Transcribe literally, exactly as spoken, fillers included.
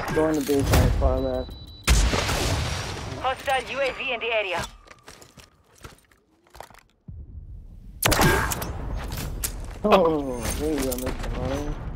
Going to base on far left. Hostile U A V in the area. Oh, there you go, Mister Martin.